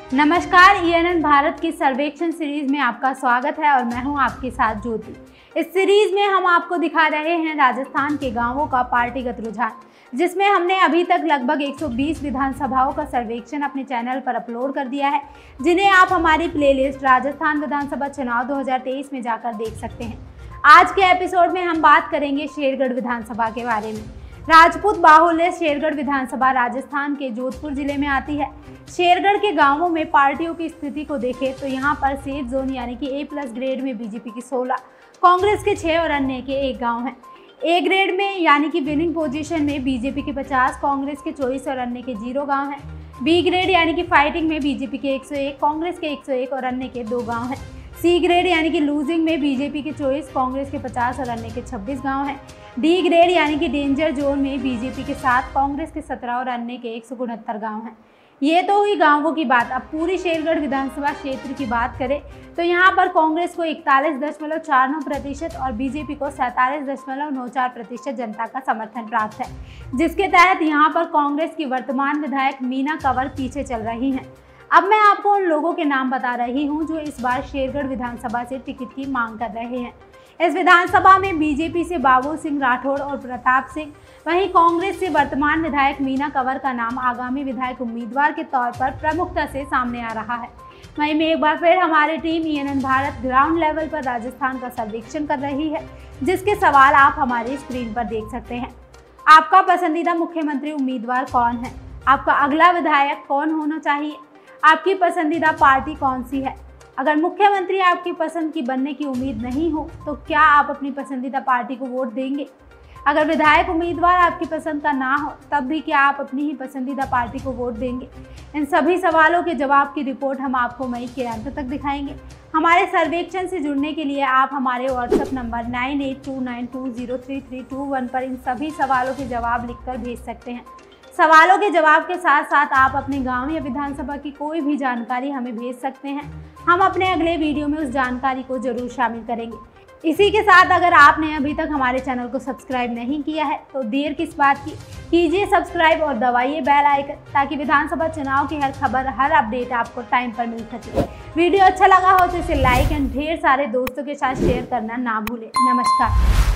नमस्कार, ENN भारत की सर्वेक्षण सीरीज में आपका स्वागत है और मैं हूं आपके साथ ज्योति। इस सीरीज में हम आपको दिखा रहे हैं राजस्थान के गांवों का पार्टीगत रुझान, जिसमें हमने अभी तक लगभग 120 विधानसभाओं का सर्वेक्षण अपने चैनल पर अपलोड कर दिया है, जिन्हें आप हमारी प्लेलिस्ट राजस्थान विधानसभा चुनाव 2023 में जाकर देख सकते हैं। आज के एपिसोड में हम बात करेंगे शेरगढ़ विधानसभा के बारे में। राजपूत बाहुल्य शेरगढ़ विधानसभा राजस्थान के जोधपुर जिले में आती है। शेरगढ़ के गांवों में पार्टियों की स्थिति को देखें तो यहां पर सेफ जोन यानी कि A+ ग्रेड में बीजेपी की 16, कांग्रेस के 6 और अन्य के 1 गांव हैं। A ग्रेड में यानी कि विनिंग पोजीशन में बीजेपी के 50, कांग्रेस के 24 और अन्य के 0 गांव हैं। B ग्रेड यानी कि फाइटिंग में बीजेपी के 101, कांग्रेस के 101 और अन्य के 2 गांव हैं। C ग्रेड यानी कि लूजिंग में बीजेपी के 24, कांग्रेस के 50 और अन्य के 26 गांव हैं। D ग्रेड यानी कि डेंजर जोन में बीजेपी के 7, कांग्रेस के 17 और अन्य के 169 गांव हैं। ये तो हुई गांवों की बात। अब पूरी शेरगढ़ विधानसभा क्षेत्र की बात करें तो यहाँ पर कांग्रेस को 41.49% और बीजेपी को 47.94% जनता का समर्थन प्राप्त है, जिसके तहत यहाँ पर कांग्रेस की वर्तमान विधायक मीना कंवर पीछे चल रही हैं। अब मैं आपको उन लोगों के नाम बता रही हूँ जो इस बार शेरगढ़ विधानसभा से टिकट की मांग कर रहे हैं। इस विधानसभा में बीजेपी से बाबू सिंह राठौड़ और प्रताप सिंह, वहीं कांग्रेस से वर्तमान विधायक मीना कंवर का नाम आगामी विधायक उम्मीदवार के तौर पर प्रमुखता से सामने आ रहा है। वहीं में एक बार फिर हमारी team ENN Bharat ground level पर राजस्थान का सर्वेक्षण कर रही है, जिसके सवाल आप हमारी स्क्रीन पर देख सकते हैं। आपका पसंदीदा मुख्यमंत्री उम्मीदवार कौन है? आपका अगला विधायक कौन होना चाहिए? आपकी पसंदीदा पार्टी कौन सी है? अगर मुख्यमंत्री आपकी पसंद की बनने की उम्मीद नहीं हो तो क्या आप अपनी पसंदीदा पार्टी को वोट देंगे? अगर विधायक उम्मीदवार आपकी पसंद का ना हो तब भी क्या आप अपनी ही पसंदीदा पार्टी को वोट देंगे? इन सभी सवालों के जवाब की रिपोर्ट हम आपको मई के अंत तक दिखाएंगे। हमारे सर्वेक्षण से जुड़ने के लिए आप हमारे व्हाट्सएप नंबर 9829203321 पर इन सभी सवालों के जवाब लिखकर भेज सकते हैं। सवालों के जवाब के साथ साथ आप अपने गांव या विधानसभा की कोई भी जानकारी हमें भेज सकते हैं। हम अपने अगले वीडियो में उस जानकारी को जरूर शामिल करेंगे। इसी के साथ अगर आपने अभी तक हमारे चैनल को सब्सक्राइब नहीं किया है तो देर किस बात की, कीजिए सब्सक्राइब और दबाइए बेल आइकन, ताकि विधानसभा चुनाव की हर खबर, हर अपडेट आपको टाइम पर मिल सके। वीडियो अच्छा लगा हो तो इसे लाइक एंड ढेर सारे दोस्तों के साथ शेयर करना ना भूलें। नमस्कार।